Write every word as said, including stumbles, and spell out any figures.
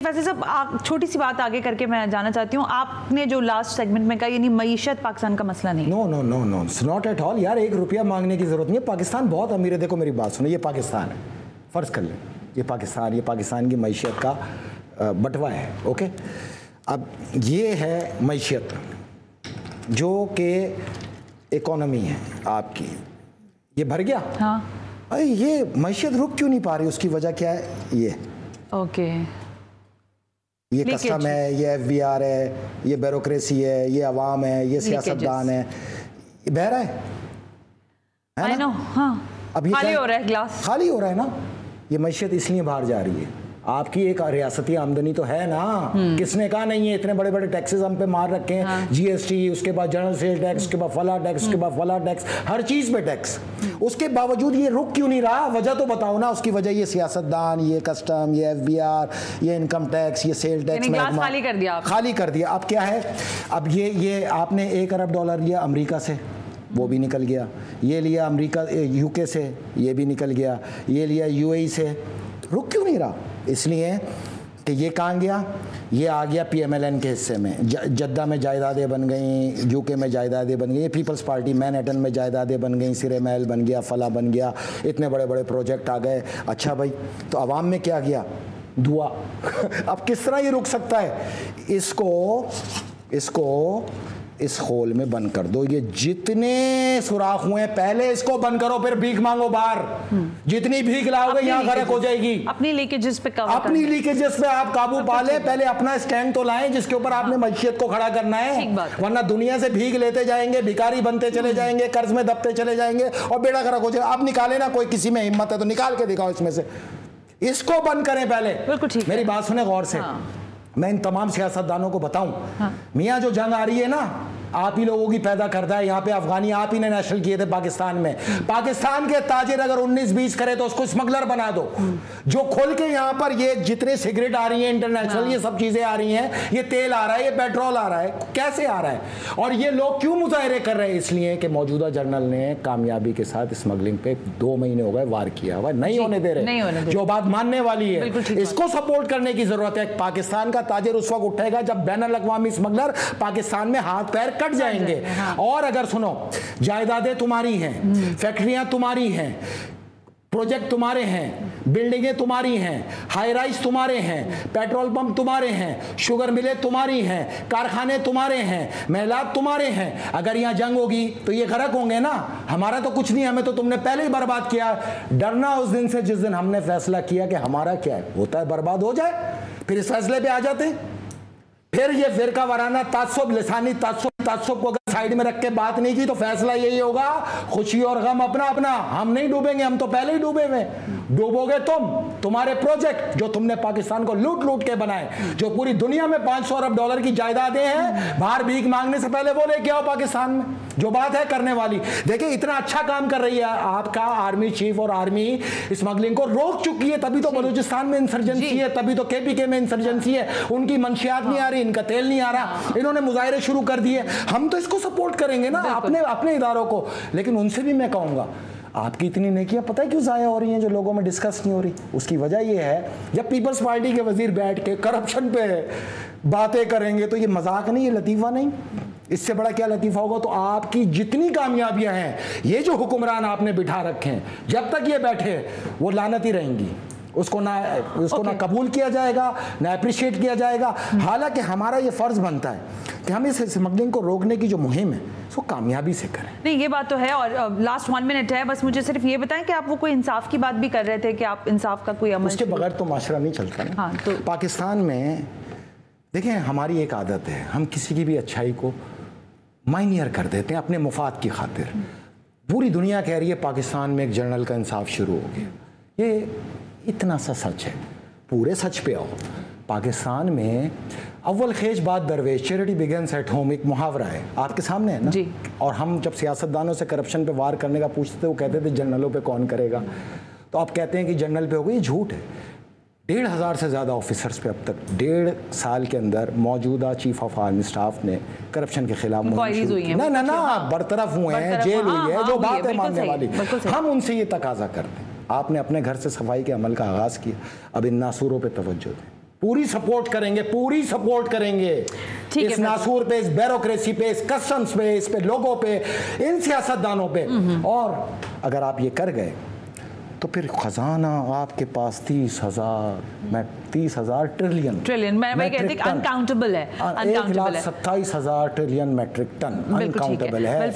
वैसे सब छोटी सी बात आगे करके मैं जानना चाहती हूँ, आपने जो लास्ट सेगमेंट में कहा यानी मईशत पाकिस्तान का मसला नहीं। No no no no not at all यार, एक रुपया मांगने की जरूरत नहीं है। पाकिस्तान बहुत अमीर है। देखो मेरी बात सुनो, ये पाकिस्तान है, फ़र्ज़ कर लें ये पाकिस्तान, ये पाकिस्तान की मईशत का बंटवा है, ओके। अब ये है मईशत जो कि इकोनॉमी है आपकी, ये भर गया। हाँ, अरे ये मईशत रुक क्यों नहीं पा रही, उसकी वजह क्या है? ये ओके ये कस्टम है, ये एफ बी आर है, ये ब्यूरोक्रेसी है, ये अवाम है, ये सियासतदान है, ये बह रहा है, है ना? हाँ। अब ये खाली हो रहा है, ग्लास खाली हो रहा है ना। ये मईशत इसलिए बाहर जा रही है। आपकी एक रियासती आमदनी तो है ना, किसने कहा नहीं है? इतने बड़े बड़े टैक्सेस हम पे मार रखे हैं। हाँ। जीएसटी, उसके बाद जनरल सेल टैक्स, उसके बाद फला टैक्स, उसके बाद फला टैक्स, हर चीज पे टैक्स। उसके बावजूद ये रुक क्यों नहीं रहा? वजह तो बताओ ना। उसकी वजह ये सियासतदान, ये कस्टम, ये एफ बी आर, ये इनकम टैक्स, ये सेल टैक्स खाली कर दिया खाली कर दिया। अब क्या है? अब ये ये आपने एक अरब डॉलर लिया अमरीका से, वो भी निकल गया। ये लिया अमरीका यूके से, ये भी निकल गया। ये लिया यूएई से, रुक क्यों नहीं रहा? इसलिए कि ये कहाँ गया? ये आ गया पीएमएलएन के हिस्से में। ज, जद्दा में जायदादें बन गई, यूके में जायदादें बन गई, पीपल्स पार्टी मैनहट्टन में जायदादें बन गई, सिरे महल बन गया, फला बन गया, इतने बड़े बड़े प्रोजेक्ट आ गए। अच्छा भाई, तो अवाम में क्या गया? दुआ। अब किस तरह ये रुक सकता है? इसको इसको इस होल में बंद कर दो। ये जितने सुराख हुए पहले इसको बंद करो, फिर भीख मांगो बाहर। जितनी भीख लाओगे यहाँ गरक हो जाएगी। अपनी लीकेजेस पे काबू अपनी लीकेजेस पे आप काबू पा ले। पहले अपना स्टैंड तो लाएं जिसके ऊपर आपने मईशत को खड़ा करना है, वरना दुनिया से भीख लेते जाएंगे, भिखारी बनते चले जाएंगे, कर्ज में दबते चले जाएंगे और बेड़ा गरक हो जाएगा। आप निकाले ना, कोई किसी में हिम्मत है तो निकाल के दिखाओ इसमें से। इसको बंद करें पहले। बिल्कुल ठीक। मेरी बात सुने गौर से। मैं इन तमाम सियासतदानों को बताऊं, हाँ। मियाँ जो जंग आ रही है ना, आप ही लोगों की पैदा करता है। यहाँ पे अफगानी आप ही ने नेशनल किए थे पाकिस्तान में। पाकिस्तान के ताजिर अगर उन्नीस बीस करे तो उसको स्मगलर बना दो। जो खोल के यहाँ पर ये जितने सिगरेट आ रही हैं इंटरनेशनल, हाँ। ये सब चीजें आ रही हैं, ये तेल आ रहा है, ये पेट्रोल आ रहा है, कैसे आ रहा है? और ये लोग क्यों मुजाहरे कर रहे हैं? इसलिए कि मौजूदा जनरल ने कामयाबी के साथ स्मगलिंग पे दो महीने हो गए वार किया हुआ, नहीं होने दे रहे। जो बात मानने वाली है, इसको सपोर्ट करने की जरूरत है। पाकिस्तान का ताजिर उस वक्त उठेगा जब बैनुल अक़वामी स्मगलर पाकिस्तान में हाथ पैर कट जाएंगे। हाँ। और अगर सुनो, जायदादें तुम्हारी हैं, फैक्ट्रियां तुम्हारी हैं, प्रोजेक्ट तुम्हारे हैं, बिल्डिंगें तुम्हारी हैं, हाई राइज तुम्हारे हैं, पेट्रोल पंप तुम्हारे हैं, शुगर मिलें तुम्हारी हैं, कारखाने तुम्हारे हैं, महलात तुम्हारे हैं। अगर यहाँ जंग होगी तो ये गरक होंगे ना। हमारा तो कुछ नहीं, हमें तो तुमने पहले ही बर्बाद किया। डरना उस दिन से जिस दिन हमने फैसला किया कि हमारा क्या है, होता है बर्बाद हो जाए, फिर इस फैसले पे आ जाते। फिर ये फिरका वाराना तासुब, लिसानी तासुब, तासुब को अगर साइड में रख के बात नहीं की तो फैसला यही होगा, खुशी और गम अपना अपना। हम नहीं डूबेंगे, हम तो पहले ही डूबे हुए। डूबोगे तुम, तुम्हारे प्रोजेक्ट जो तुमने पाकिस्तान को लूट लूट के बनाए, जो पूरी दुनिया में पांच सौ अरब डॉलर की जायदादें हैं, बाहर भीख मांगने से पहले वो लेके आओ पाकिस्तान में। जो बात है करने वाली, देखिए इतना अच्छा काम कर रही है आपका आर्मी चीफ, और आर्मी स्मगलिंग को रोक चुकी है। तभी तो बलूचिस्तान में इंसर्जेंसी है, तभी तो केपीके में इंसर्जेंसी है। उनकी मंशियात नहीं आ रही, इनका तेल नहीं आ रहा, इन्होंने मुजाहरे शुरू कर दिए। हम तो इसको सपोर्ट करेंगे ना, अपने अपने इदारों को। लेकिन उनसे भी मैं कहूंगा, आपकी इतनी नेकियां पता है क्यों जाया हो रही हैं जो लोगों में डिस्कस नहीं हो रही? उसकी वजह यह है, जब पीपल्स पार्टी के वजीर बैठ के करप्शन पे बातें करेंगे तो ये मजाक नहीं, ये लतीफ़ा नहीं। इससे बड़ा क्या लतीफ़ा होगा? तो आपकी जितनी कामयाबियां हैं, ये जो हुक्मरान आपने बिठा रखे हैं, जब तक ये बैठे वो लानती रहेंगी। उसको ना उसको okay. ना कबूल किया जाएगा, ना अप्रिशिएट किया जाएगा। हालांकि हमारा ये फ़र्ज़ बनता है कि हम इस स्मगलिंग को रोकने की जो मुहिम है उसको कामयाबी से करें। नहीं, ये बात तो है। और लास्ट वन मिनट है, बस मुझे सिर्फ ये बताएं कि आप वो कोई इंसाफ की बात भी कर रहे थे कि आप इंसाफ का कोई अमल, उसके बगैर तो माशरा नहीं चलता ना। हाँ, तो पाकिस्तान में देखें, हमारी एक आदत है, हम किसी की भी अच्छाई को माइनियर कर देते हैं अपने मुफाद की खातिर। पूरी दुनिया कह रही है पाकिस्तान में एक जर्नल का इंसाफ शुरू हो गया। ये इतना सा सच है, पूरे सच पे आओ। पाकिस्तान में अव्वल खेज बात दरवेश, चैरिटी बिगिंस एट होम, एक मुहावरा है, आपके सामने है ना जी। और हम जब सियासतदानों से करप्शन पे वार करने का पूछते थे, वो कहते थे जनरलों पे कौन करेगा। तो आप कहते हैं कि जनरल पे होगा, ये झूठ है। डेढ़ हज़ार से ज़्यादा ऑफिसर्स पे अब तक डेढ़ साल के अंदर मौजूदा चीफ ऑफ आर्मी स्टाफ ने करप्शन के खिलाफ ना ना ना बरतरफ हुए हैं, जेल हुई है, जो बात है मानने वाली। हम उनसे ये तकाजा करते हैं, आपने अपने घर से सफाई के अमल का आगाज़ किया, अब इन नासूरों पे तवज्जो दें। पूरी सपोर्ट करेंगे, पूरी सपोर्ट करेंगे ठीक इस है, नासूर पे, इस ब्यूरोक्रेसी पे, इस कस्टम्स पे, इस पे लोगों पे, इन सियासतदानों पे। और अगर आप ये कर गए तो फिर खजाना आपके पास तीस हजार मैं तीस हजार ट्रिलियन ट्रिलियन मैं वही कहती हूँ अनकाउंटेबल है, एक लाख सत्ताईस हजार ट्रिलियन मेट्रिक टन अनकाउंटेबल है।